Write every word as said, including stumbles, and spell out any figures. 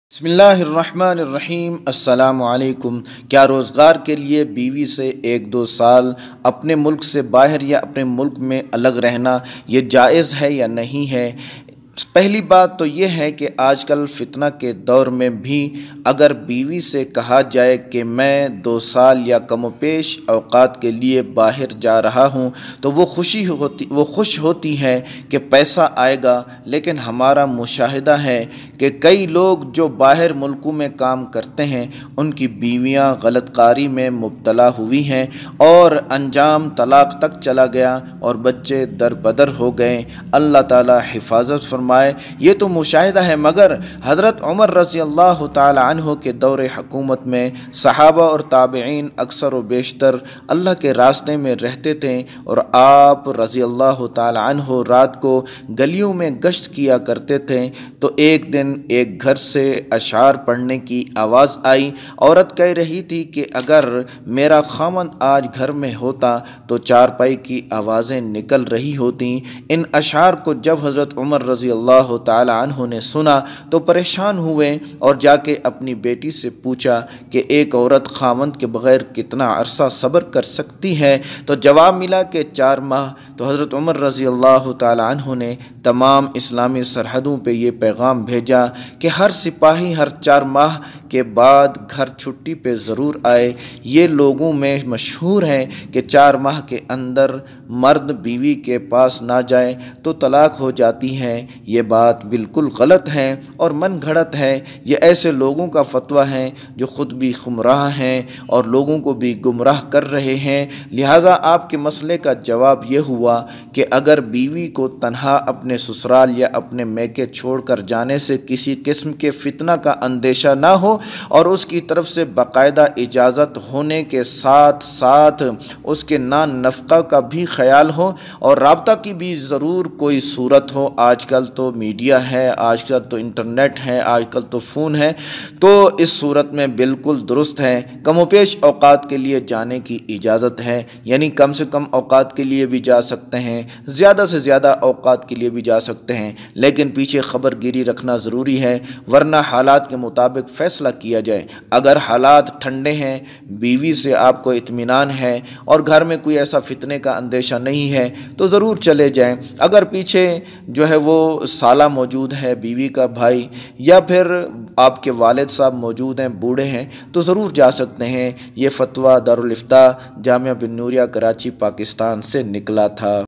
बिस्मिल्लाहिर्रहमानिर्रहीम। अस्सलामु अलैकुम। क्या रोज़गार के लिए बीवी से एक दो साल अपने मुल्क से बाहर या अपने मुल्क में अलग रहना ये जायज़ है या नहीं है? पहली बात तो ये है कि आजकल फितना के दौर में भी अगर बीवी से कहा जाए कि मैं दो साल या कम पेश औकात के लिए बाहर जा रहा हूँ तो वो खुशी होती वो खुश होती है कि पैसा आएगा। लेकिन हमारा मुशाहिदा है कि कई लोग जो बाहर मुल्कों में काम करते हैं उनकी बीवियाँ गलतकारी में मुब्तला हुई हैं और अंजाम तलाक तक चला गया और बच्चे दर बदर हो गए। अल्लाह ताला हिफाजत फरमाए। ये तो मुशाहिदा है, मगर हज़रत उमर रज़ी अल्लाह ताला अन्हु के दौर हुकूमत में सहाबा और ताबईन अक्सर व बेशतर अल्लाह के रास्ते में रहते थे और आप रज़ी अल्लाह ताला अन्हु रात को गलियों में गश्त किया करते थे। तो एक दिन एक घर से अशार पढ़ने की आवाज़ आई। औरत कह रही थी कि अगर मेरा खामन आज घर में होता तो चारपाई की आवाज़ें निकल रही होती। इन अशार को जब हज़रत उमर रज़ी अल्लाह ताला अन्हु ने सुना तो परेशान हुए और जाके अपनी बेटी से पूछा कि एक औरत खामन के बग़ैर कितना अरसा सब्र कर सकती है? तो जवाब मिला कि चार माह। तो हज़रत उमर रज़ी अल्लाह ताला अन्हु ने तमाम इस्लामी सरहदों पे ये पैगाम भेजा कि हर सिपाही हर चार माह के बाद घर छुट्टी पे ज़रूर आए। ये लोगों में मशहूर है कि चार माह के अंदर मर्द बीवी के पास ना जाए तो तलाक हो जाती है। ये बात बिल्कुल गलत है और मन घड़त है। ये ऐसे लोगों का फतवा है जो ख़ुद भी गुमराह हैं और लोगों को भी गुमराह कर रहे हैं। लिहाजा आपके मसले का जवाब ये हुआ कि अगर बीवी को तन्हा अपने ससुराल या अपने मैके छोड़कर जाने से किसी किस्म के फितना का अंदेशा ना हो और उसकी तरफ से बाकायदा इजाज़त होने के साथ साथ उसके नान नफ़क़ा का भी ख्याल हो और राब्ता की भी ज़रूर कोई सूरत हो। आजकल तो मीडिया है, आजकल तो इंटरनेट है, आजकल तो फ़ोन है, तो इस सूरत में बिल्कुल दुरुस्त है। कमोपेश औकात के लिए जाने की इजाज़त है, यानी कम से कम औकात के लिए भी जा सकते हैं, ज़्यादा से ज़्यादा औकात के लिए भी जा सकते हैं, लेकिन पीछे खबरगिरी रखना ज़रूरी है वरना हालात के मुताबिक फ़ैसला किया जाए। अगर हालात ठंडे हैं, बीवी से आपको इत्मीनान है और घर में कोई ऐसा फितने का अंदेशा नहीं है तो ज़रूर चले जाएं। अगर पीछे जो है वो साला मौजूद है, बीवी का भाई, या फिर आपके वालिद साहब मौजूद हैं, बूढ़े हैं, तो ज़रूर जा सकते हैं। ये फ़तवा दारुल इफ्ता जामिया बिन नूरिया कराची पाकिस्तान से निकला था।